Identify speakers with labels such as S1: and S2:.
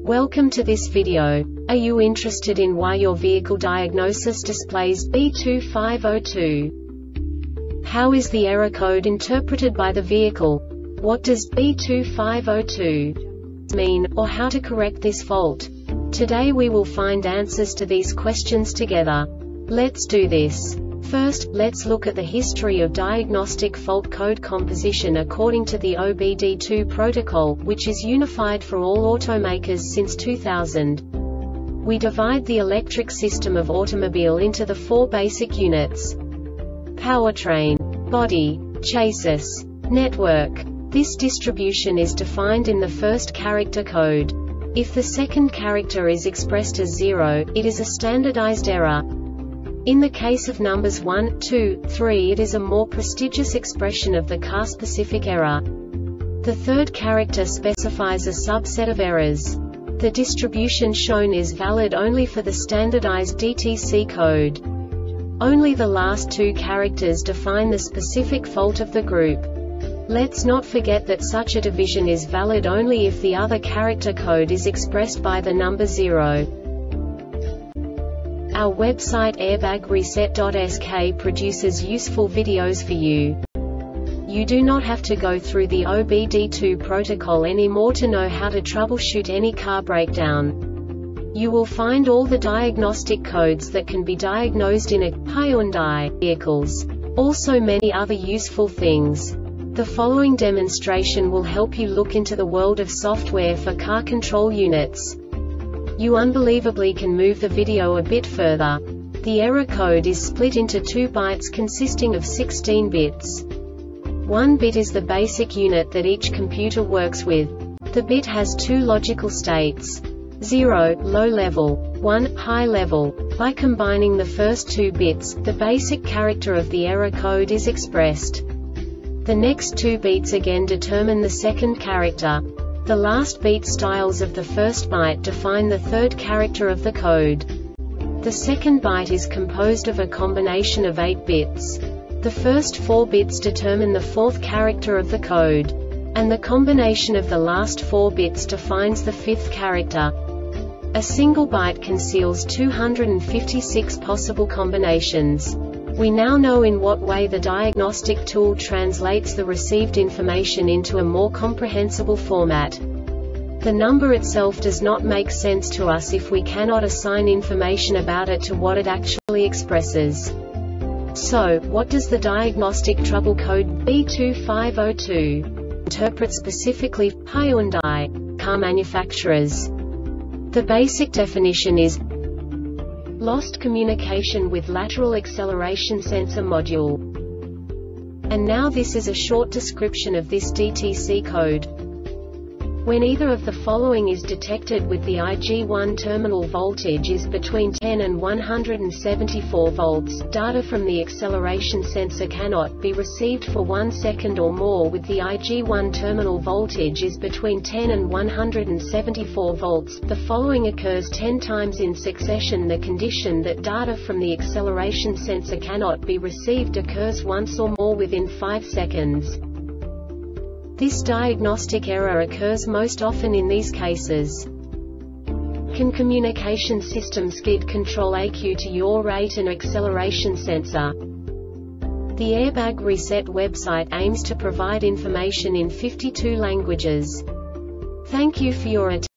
S1: Welcome to this video. Are you interested in why your vehicle diagnosis displays B2502? How is the error code interpreted by the vehicle? What does B2502 mean, or how to correct this fault? Today we will find answers to these questions together. Let's do this. First, let's look at the history of diagnostic fault code composition according to the OBD2 protocol, which is unified for all automakers since 2000. We divide the electric system of automobile into the four basic units: powertrain, body, chassis, network. This distribution is defined in the first character code. If the second character is expressed as 0, it is a standardized error. In the case of numbers 1, 2, 3, it is a more prestigious expression of the car-specific error. The third character specifies a subset of errors. The distribution shown is valid only for the standardized DTC code. Only the last two characters define the specific fault of the group. Let's not forget that such a division is valid only if the other character code is expressed by the number 0. Our website airbagreset.sk produces useful videos for you. You do not have to go through the OBD2 protocol anymore to know how to troubleshoot any car breakdown. You will find all the diagnostic codes that can be diagnosed in a Hyundai vehicles. Also many other useful things. The following demonstration will help you look into the world of software for car control units. You unbelievably can move the video a bit further. The error code is split into 2 bytes consisting of 16 bits. 1 bit is the basic unit that each computer works with. The bit has 2 logical states: 0, low level, 1, high level. By combining the first 2 bits, the basic character of the error code is expressed. The next 2 beats again determine the second character. The last beat styles of the first byte define the third character of the code. The second byte is composed of a combination of 8 bits. The first 4 bits determine the fourth character of the code. And the combination of the last 4 bits defines the fifth character. A single byte conceals 256 possible combinations. We now know in what way the diagnostic tool translates the received information into a more comprehensible format. The number itself does not make sense to us if we cannot assign information about it to what it actually expresses. So, what does the diagnostic trouble code B2502 interpret specifically for Hyundai car manufacturers? The basic definition is lost communication with lateral acceleration sensor module. And now this is a short description of this DTC code. When either of the following is detected with the IG1 terminal voltage is between 10 and 174 volts, data from the acceleration sensor cannot be received for 1 second or more. With the IG1 terminal voltage is between 10 and 174 volts, the following occurs 10 times in succession. The condition that data from the acceleration sensor cannot be received occurs once or more within 5 seconds. This diagnostic error occurs most often in these cases. Can communication system skid control ECU to yaw rate and acceleration sensor? The Airbag Reset website aims to provide information in 52 languages. Thank you for your attention.